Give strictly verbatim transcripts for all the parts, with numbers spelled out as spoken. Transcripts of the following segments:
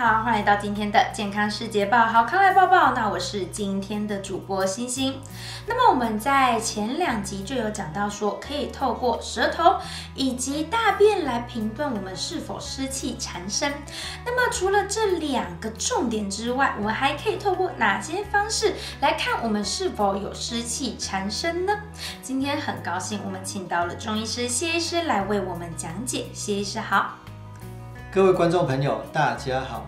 好，欢迎来到今天的健康世界报，好康来报报。那我是今天的主播星星。那么我们在前两集就有讲到说，可以透过舌头以及大便来评断我们是否湿气缠身。那么除了这两个重点之外，我们还可以透过哪些方式来看我们是否有湿气缠身呢？今天很高兴我们请到了中医师谢医师来为我们讲解。谢医师好。 各位观众朋友，大家好。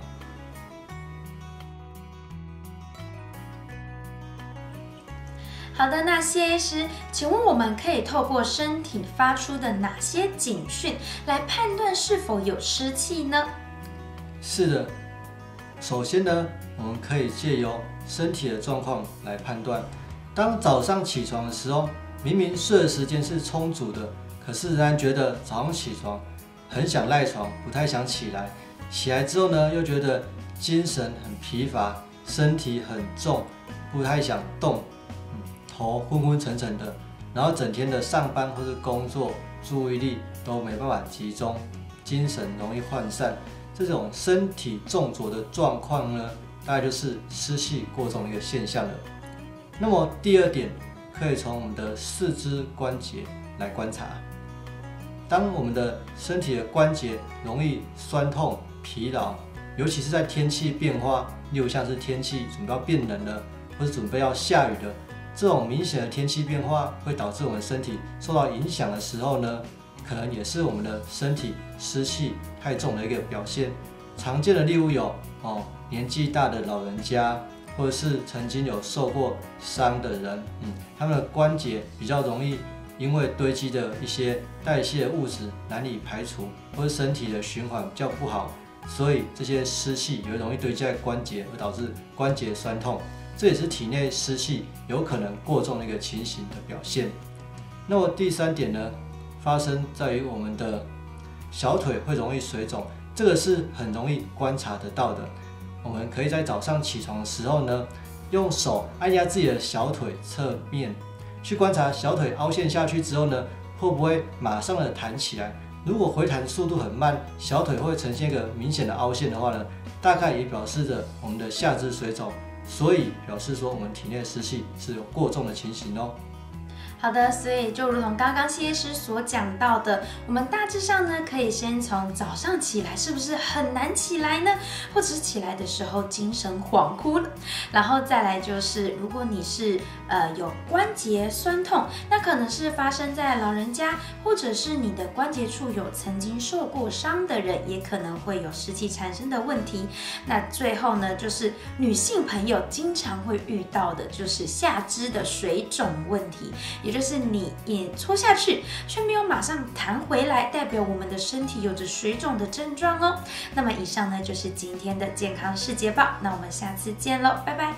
好的，那谢医师，请问我们可以透过身体发出的哪些警讯来判断是否有湿气呢？ 是的，首先呢，我们可以借由身体的状况来判断。当早上起床的时候，明明睡的时间是充足的，可是仍然觉得早上起床很想赖床，不太想起来。起来之后呢，又觉得精神很疲乏，身体很重，不太想动，嗯、头昏昏沉沉的，然后整天的上班或是工作注意力都没办法集中，精神容易涣散。这种身体重浊的状况呢，大概就是湿气过重的一个现象了。那么第二点，可以从我们的四肢关节来观察。当我们的身体的关节容易酸痛、疲劳，尤其是在天气变化，例如像是天气准备要变冷了，或是准备要下雨了，这种明显的天气变化会导致我们身体受到影响的时候呢，可能也是我们的身体湿气太重的一个表现。常见的例如有哦，年纪大的老人家，或者是曾经有受过伤的人，嗯，他们的关节比较容易因为堆积的一些代谢物质难以排除，或者身体的循环比较不好，所以这些湿气也容易堆积在关节，而导致关节酸痛。这也是体内湿气有可能过重的一个情形的表现。那么第三点呢，发生在于我们的小腿会容易水肿，这个是很容易观察得到的。我们可以在早上起床的时候呢，用手按压自己的小腿侧面，去观察小腿凹陷下去之后呢，会不会马上的弹起来。如果回弹速度很慢，小腿会呈现一个明显的凹陷的话呢，大概也表示着我们的下肢水肿，所以表示说我们体内的湿气是有过重的情形哦。 好的，所以就如同刚刚谢医师所讲到的，我们大致上呢，可以先从早上起来是不是很难起来呢？或者是起来的时候精神恍惚了，然后再来就是，如果你是呃有关节酸痛，那可能是发生在老人家，或者是你的关节处有曾经受过伤的人，也可能会有湿气缠身的问题。那最后呢，就是女性朋友经常会遇到的，就是下肢的水肿问题，也就是你也搓下去，却没有马上弹回来，代表我们的身体有着水肿的症状哦。那么以上呢就是今天的健康世界报，那我们下次见喽，拜拜。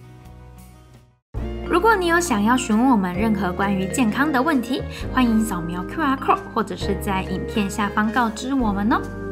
如果你有想要询问我们任何关于健康的问题，欢迎扫描 Q R code 或者是在影片下方告知我们哦。